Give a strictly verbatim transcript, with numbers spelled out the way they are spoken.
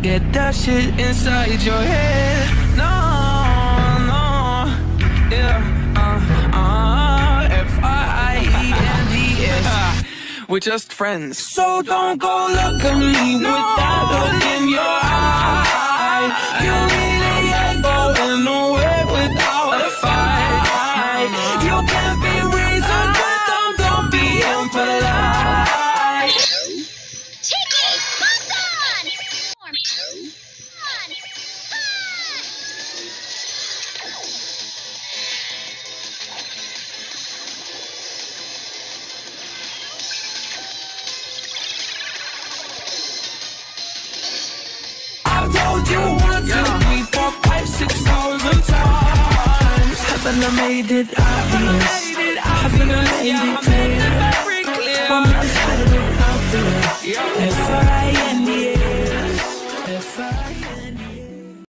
Get that shit inside your head. No, no, yeah, uh, uh, F I E N D S. We're just friends. So don't go look at me with that look in your eye. You really ain't going nowhere without a fight. You can't be reasoned, but don't, don't be impolite. You one, two, three, four, five, six thousand times. Haven't I made it obvious? Haven't I made it clear? I'm not hiding it out there. F I N E